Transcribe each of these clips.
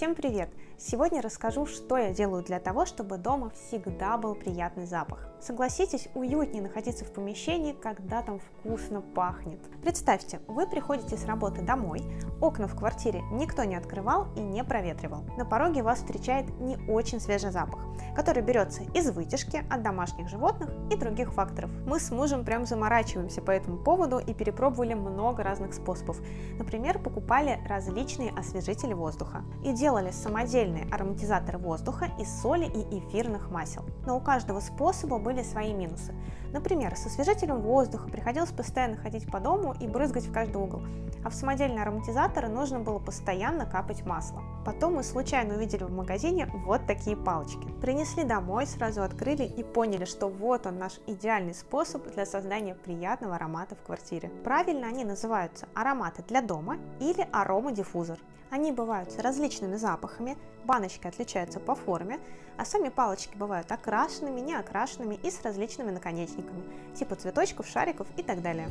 Всем привет! Сегодня расскажу, что я делаю для того, чтобы дома всегда был приятный запах. Согласитесь, уютнее находиться в помещении, когда там вкусно пахнет. Представьте, вы приходите с работы домой, окна в квартире никто не открывал и не проветривал. На пороге вас встречает не очень свежий запах, который берется из вытяжки, от домашних животных и других факторов. Мы с мужем прям заморачиваемся по этому поводу и перепробовали много разных способов. Например, покупали различные освежители воздуха и делали самодельные ароматизаторы воздуха из соли и эфирных масел. Но у каждого способа были свои минусы. Например, с освежителем воздуха приходилось постоянно ходить по дому и брызгать в каждый угол, а в самодельные ароматизаторы нужно было постоянно капать масло. Потом мы случайно увидели в магазине вот такие палочки. Принесли домой, сразу открыли и поняли, что вот он наш идеальный способ для создания приятного аромата в квартире. Правильно они называются ароматы для дома или аромадиффузор. Они бывают с различными запахами, баночки отличаются по форме, а сами палочки бывают окрашенными, неокрашенными и с различными наконечниками, типа цветочков, шариков и так далее.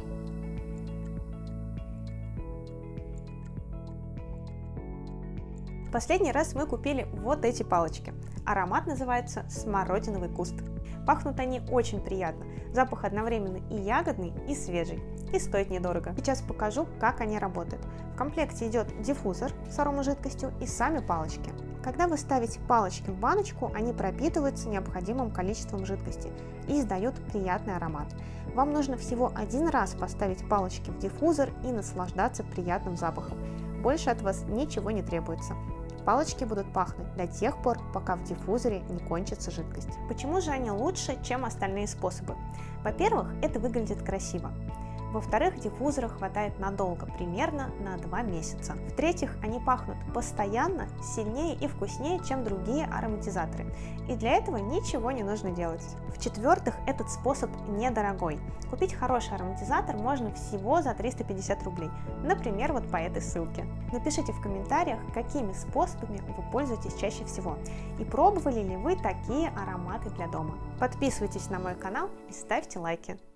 В последний раз мы купили вот эти палочки. Аромат называется «Смородиновый куст». Пахнут они очень приятно, запах одновременно и ягодный, и свежий, и стоит недорого. Сейчас покажу, как они работают. В комплекте идет диффузор с аромажидкостью и сами палочки. Когда вы ставите палочки в баночку, они пропитываются необходимым количеством жидкости и издают приятный аромат. Вам нужно всего один раз поставить палочки в диффузор и наслаждаться приятным запахом. Больше от вас ничего не требуется. Палочки будут пахнуть до тех пор, пока в диффузоре не кончится жидкость. Почему же они лучше, чем остальные способы? Во-первых, это выглядит красиво. Во-вторых, диффузора хватает надолго, примерно на 2 месяца. В-третьих, они пахнут постоянно, сильнее и вкуснее, чем другие ароматизаторы. И для этого ничего не нужно делать. В-четвертых, этот способ недорогой. Купить хороший ароматизатор можно всего за 350 рублей, например, вот по этой ссылке. Напишите в комментариях, какими способами вы пользуетесь чаще всего и пробовали ли вы такие ароматы для дома. Подписывайтесь на мой канал и ставьте лайки.